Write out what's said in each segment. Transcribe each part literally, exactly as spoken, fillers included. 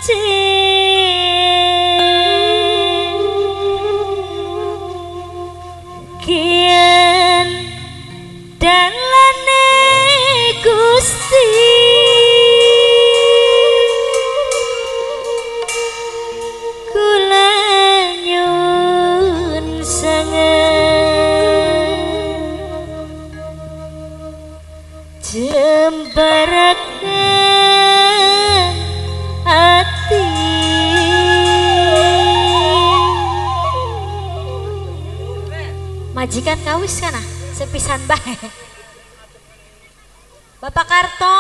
Kian dalane Gusti kula nyuwun sanget jembaraken ati majikan kawis kana sepisan bae Bapak Karto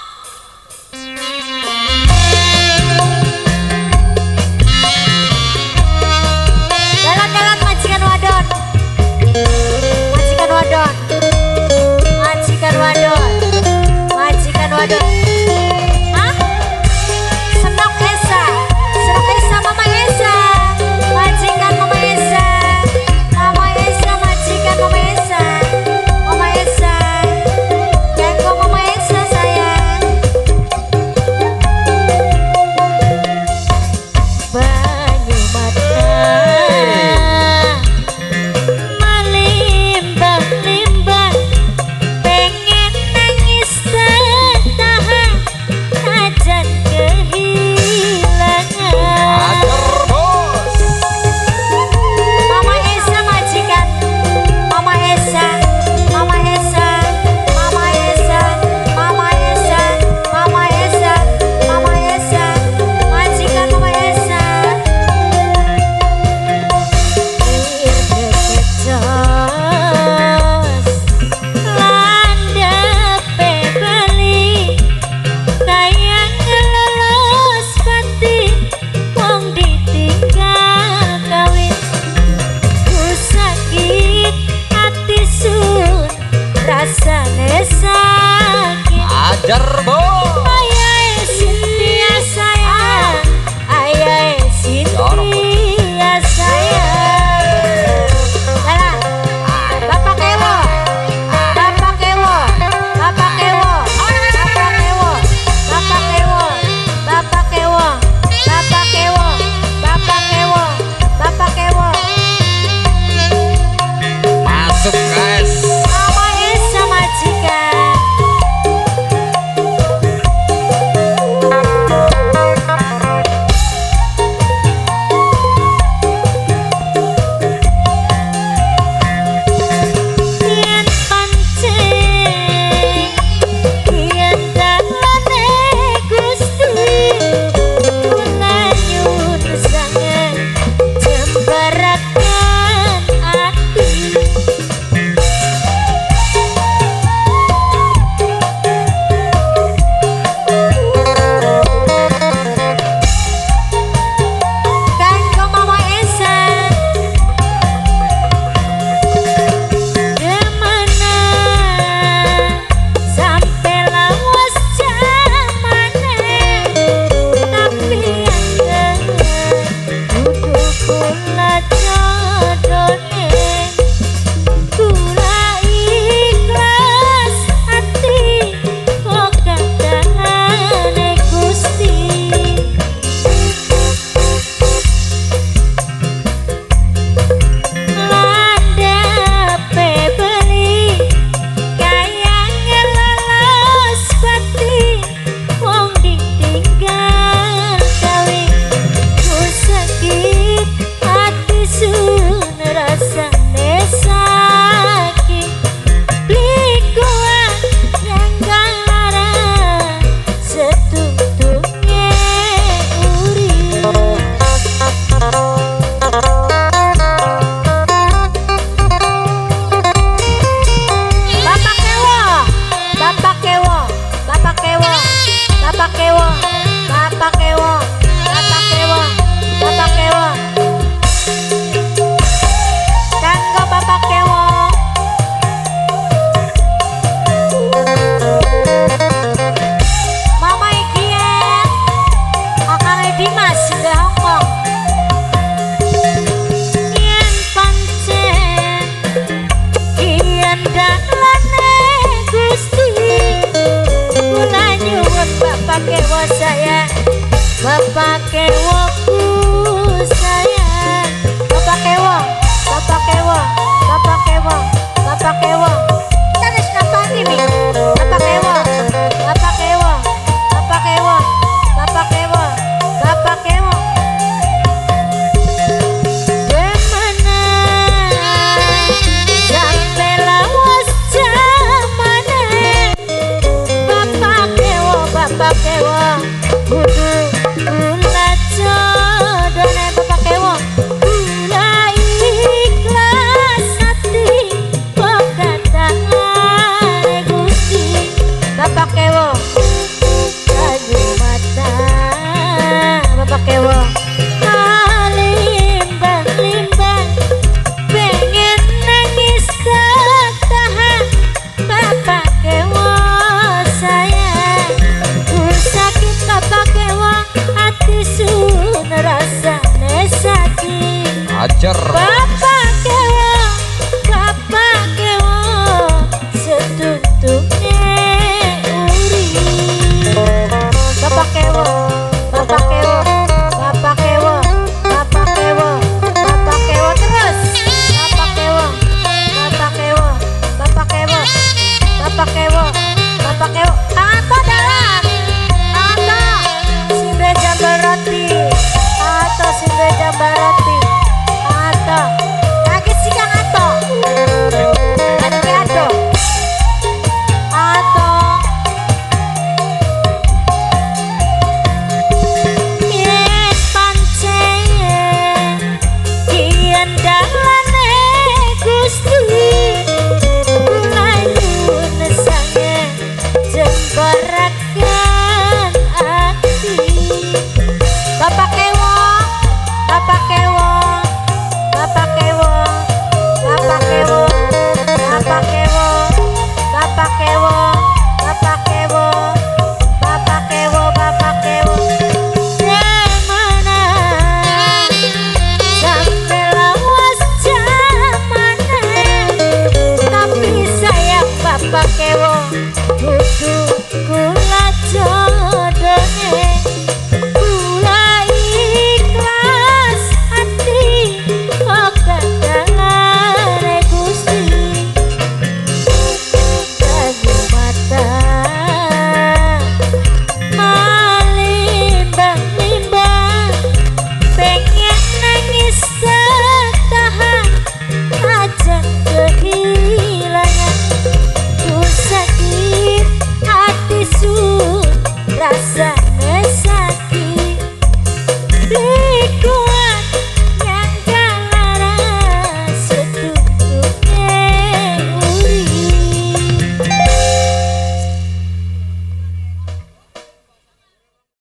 jalan-jalan majikan wadon majikan wadon majikan wadon majikan wadon hah? Senok Esa Senok Esa Mama Esa majikan Mama Esa Mama Esa majikan Mama Esa Mama Esa Jangko Mama Esa sayang banyu mata malimbah-limbah pengen nangis tak tahan ajan kehilangan Mama Esa majikan Mama Esa Mama Esa Mama Esa Mama Esa Mama Esa Mama Esa majikan Mama Esa landape bali kayang ngelolos pati wong ditinggal kawin ku sakit hati sun rasane sakit Ajar bos. ayahe Cynthia sayang ayahe Cynthia sayang jalan Bapak Kewo Bapak Kewo Bapak Kewo Bapak Kewo Bapak Kewo Bapak Kewo Bapak Kewo Bapak Kewo Bapak Kewo Masuk guys. Mama Esa majikan yen pancen yen dalane Gusti kula nyuwun sanget jembaraken ati kanggo Mama Esa demana sampai lawas jamane tapi yang kudu kula jodone kula ikhlas hati kok kadangane Gusti landape beli kayang ngelolos pati wong ditinggal kawin ku sakit hati sun rasane sakit beli kuat yang galara setungtungnya urip Bapak Kewo, Bapak Kewo, Bapak Kewo, Bapak Kewo, Bapak Kewo, Bapak Kewo, Bapak Kewo. Kanggo Bapak Kewo. Mama Ikian, kakaknya Dimas di Hongkong. Yen pancen kian dalane Gusti kula nyuwun Bapak Kewo sayang Bapak kewoku sayang. Bapak kewo, bapak kewo, bapak kewo, bapak kewo. Kita harus nampak ini. Bapak kewo, bapak kewo, bapak kewo, bapak kewo, bapak kewo. Demana sampai lawas jamane. Bapak kewo, bapak kewo, kudu kula jodone bapak kewo. Kula ikhlas hati kok datangane Gusti. Bapak kewo kayu mata. Bapak kewo limbang-limbang pengen nangis tak tahan. Bapak kewo sayang ku sakit. Bapak kewo hati sun rasane sakit. Ajar. Bapak kewo, bapak kewo setuntunge urip. Bapak kewo, bapak kewo, bapak kewo, bapak kewo, bapak kewo terus. Bapak kewo, bapak kewo, bapak kewo, bapak kewo, bapak kewo. Ato dalam, ato sinde jambal roti, ato sinde jambal roti, ato. Lagi sih Kang Ato. Ada ke Ato. Ato. Yen pancen kian dalane Gusti layun sange jembarakan ati. Bapak kewo, bapak kewo, bapak kewo, bapak kewo, bapak kewo, bapak kewo, bapak kewo, bapak kewo, bapak kewo. Demana sampai lawas jamane. Tapi sayang bapak kewo kudu kula jodone. Kula ikhlas hati kok datangane Gusti. Kayu mata malimbang-limbang pengen nangis tak tahan. Aja kehilangan ku sakit hati sun rasa